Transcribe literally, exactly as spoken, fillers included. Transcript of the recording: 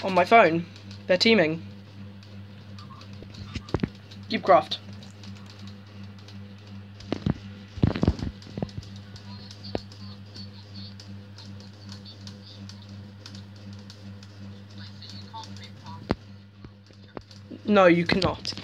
On my phone. They're teaming. Cubecraft. No, you cannot.